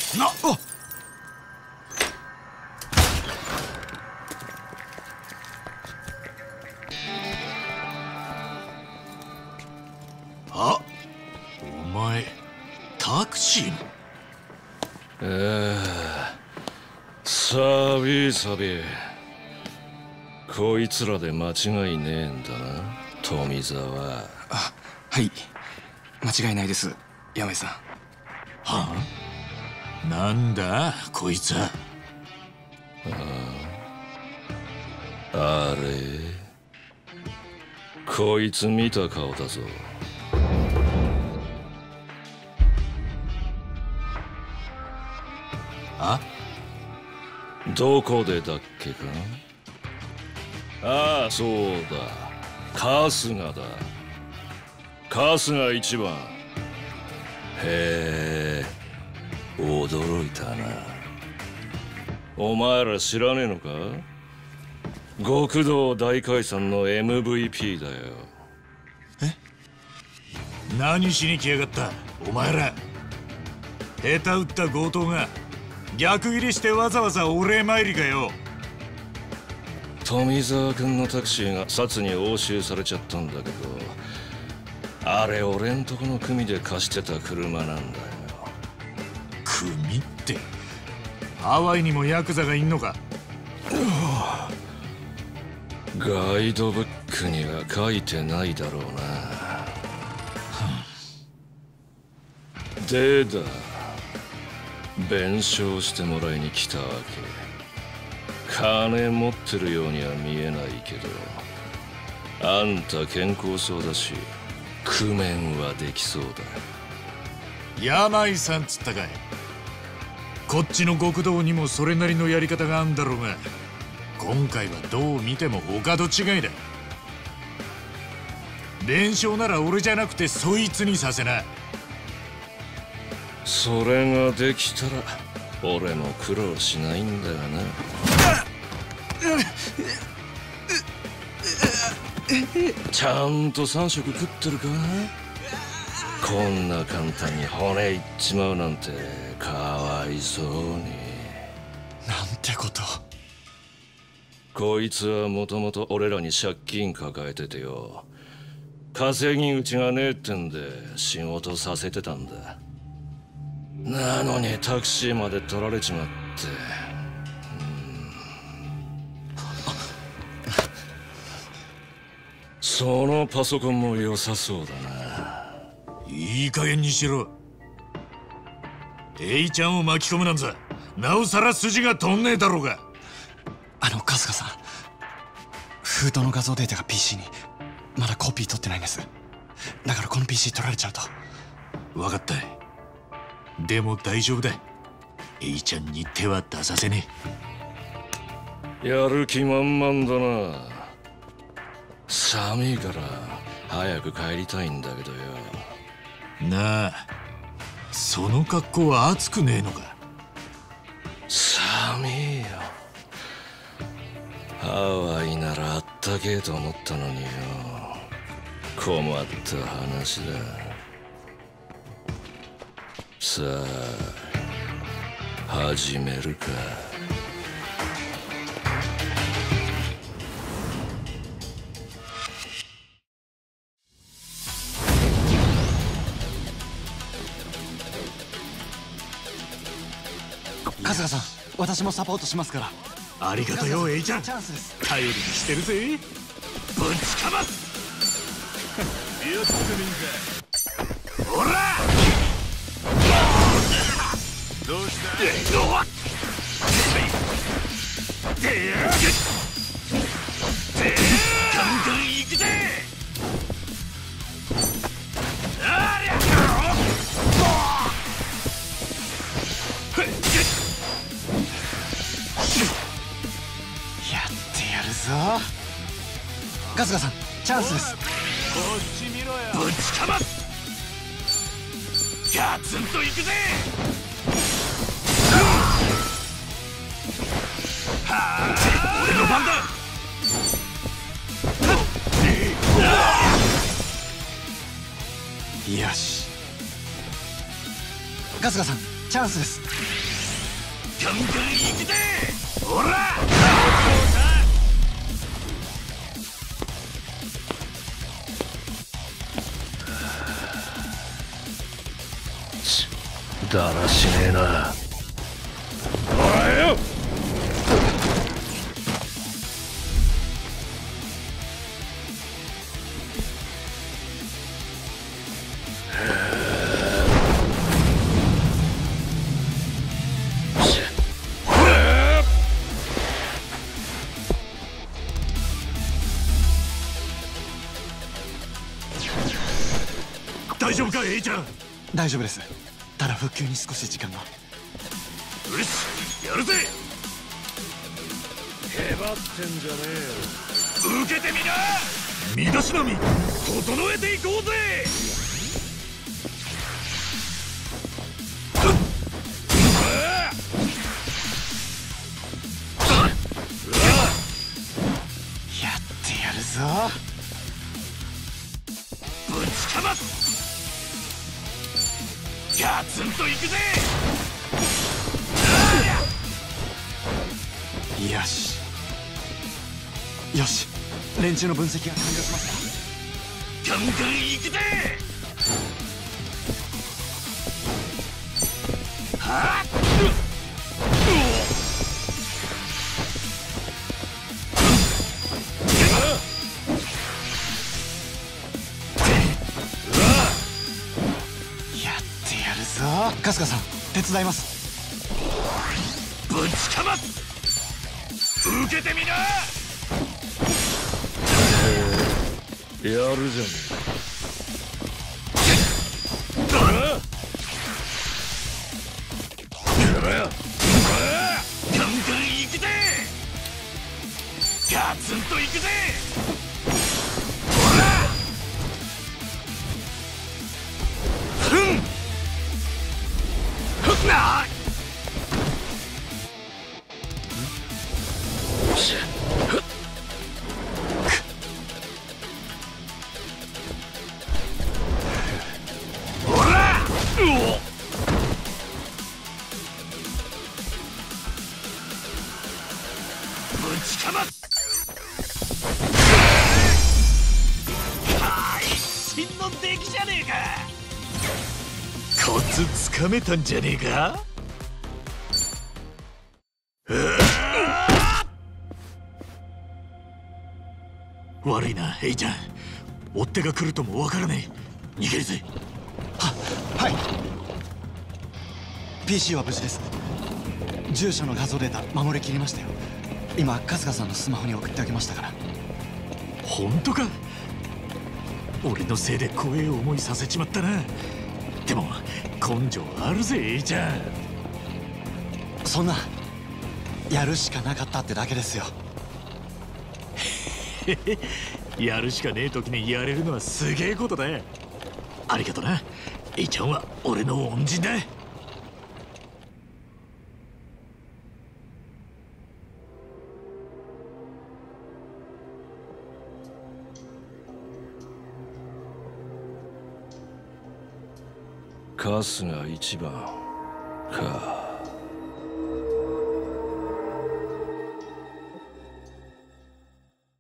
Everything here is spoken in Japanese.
あ、お前タクシーの。 サビサビ、こいつらで間違いねえんだな、富澤。 あ、はい、間違いないです、山井さん。 はあ、なんだこいつは。 あれ、こいつ見た顔だぞ。 あ、 どこでだっけか。ああ、そうだ、春日だ。春日一番。へえ、驚いたな。お前ら知らねえのか。極道大解散の MVP だよ。 何しに来やがったお前ら。下手打った強盗が逆ギレしてわざわざお礼参りかよ。 富澤君のタクシーがサツに押収されちゃったんだけど、あれ俺んとこの組で貸してた車なんだよ。 組って、ハワイにもヤクザがいんのか。 ガイドブックには書いてないだろうな。でだ、弁償してもらいに来たわけ。金持ってるようには見えないけど、あんた健康そうだし工面はできそうだ。 山井さんつったかい。こっちの極道にもそれなりのやり方があんだろうが、今回はどう見てもお門違いだ。弁償なら俺じゃなくてそいつにさせな。 それができたら俺も苦労しないんだよな。ちゃんと3食食ってるか。こんな簡単に骨いっちまうなんてかわいそうに。 なんてこと。 こいつはもともと俺らに借金抱えててよ、稼ぎ口がねえってんで仕事させてたんだ。なのにタクシーまで取られちまって。そのパソコンも良さそうだな。 いい加減にしろ。エイちゃんを巻き込むなんざなおさら筋が飛んねえだろうが。 春日さん、封筒の画像データが PC にまだコピー取ってないんです。だからこの PC 取られちゃうと。 分かった。でも大丈夫だ。エイちゃんに手は出させねえ。やる気満々だな。寒いから早く帰りたいんだけどよ。 なあ、その格好は暑くねえのか。 寒いよ。ハワイならあったけえと思ったのによ。困った話だ。さあ始めるか。 春日さん、私もサポートしますから。 ありがとうよエイちゃん。 チャンスです。 頼りにしてるぜ。ぶちかます。よっとみんな。ほら。どうした。ガンガン行くぜ。ありゃ。 やってやるぞ。春日さん、チャンスです。 こっち見ろよ。ぶちかます。ガツンと行くぜ。はあ、俺の番だ。 よし。春日さん、 チャンスです。 ガンガン行くぜ。ほらだらしねえな。おいよ。 大丈夫か、エイちゃん。 大丈夫です。ただ復旧に少し時間が。 よし、やるぜ。 へばってんじゃねえよ。 受けてみな。身だしなみ整えていこうぜ。 やってやるぞ。 ぶちかます。ガツンといくぜ。 よしよし、連中の分析が完了しました。 ガンガンいくぜ。はっ春日さん、手伝います。 ぶちかます。受けてみな。 やるじゃねえか。 ガンガンいくぜ。ガツンといくぜ。ほらふんなあ。ほらぶちかます。会心の出来じゃねえか。コツつかめたんじゃねえか。悪いな、エイちゃん。追っ手が来るともわからねえ。逃げるぜ。 はい。 PC は無事です。住所の画像データ守りきりましたよ。今春日さんのスマホに送っておきましたから。 本当か。俺のせいで怖え思いさせちまったな。でも根性あるぜ、エイちゃん。 そんな、やるしかなかったってだけですよ。 やるしかねえ時にやれるのはすげえことだ。ありがとな、エイちゃんは俺の恩人だ。 春日一番か。